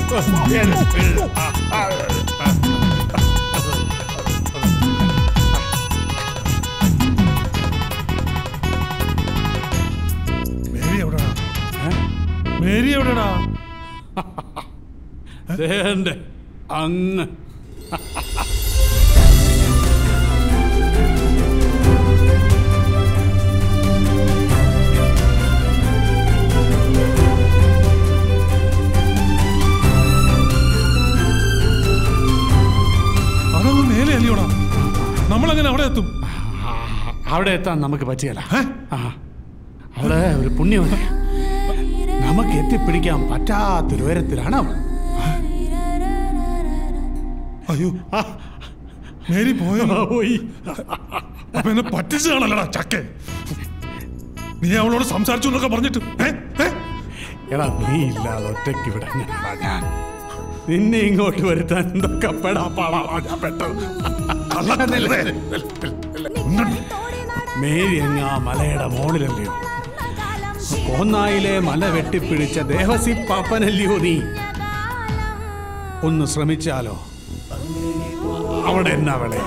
Mary എവിടെടാ? അങ്ങ് അതങ്ങ് മേലെ അല്ലയോടാ? നമ്മളങ്ങനെ അവിടെ എത്തും? അവിടെ എത്താൻ നമുക്ക് പറ്റിയല്ല. അവിടെ ഒരു പുണ്യമുണ്ട്. നമുക്ക് എത്തിപ്പിടിക്കാൻ പറ്റാത്തൊരു ഉയരത്തിലാണ് അവൾ. അയ്യോ, മേരി പോയോ? പോയി. അപ്പൊ എന്നെ പറ്റിച്ചാണല്ലടാ ചക്കെ. നീ അവളോട് സംസാരിച്ചു എന്നൊക്കെ പറഞ്ഞിട്ട് എടാ, നീ ഇല്ലാതെ ഒറ്റയ്ക്ക് ഇവിടെ ഞാൻ നിന്നെ ഇങ്ങോട്ട് വരുത്താൻ എന്തൊക്കെ മേരി അങ്ങ് ആ മലയുടെ മോളിലല്ലയോ? കോന്നായിലെ മല വെട്ടിപ്പിടിച്ച ദേവസി പാപ്പനല്ലയോ നീ? ഒന്ന് ശ്രമിച്ചാലോ? അവിടെ എന്നാ വിളയെ?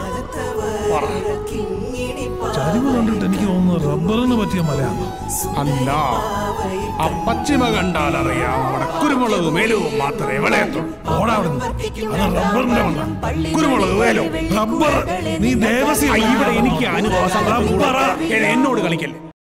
ചരിവ് കണ്ടിട്ട് എനിക്ക് തോന്നുന്നു റബ്ബറിന് പറ്റിയ മലയാണ്. അല്ല, ആ പശ്ചിമ കണ്ടാൽ അറിയാം. അവിടെ കുരുമുളക് മേലവും മാത്രമേ വിളയത്തുള്ളൂ. റബ്ബറിന്റെ മണ്ണ. കുരുമുളക് വേലോ റബ്ബർ. നീ ദേവസി. ഇവിടെ എനിക്ക് അനുഭവം. എന്നോട് കളിക്കല്ലേ.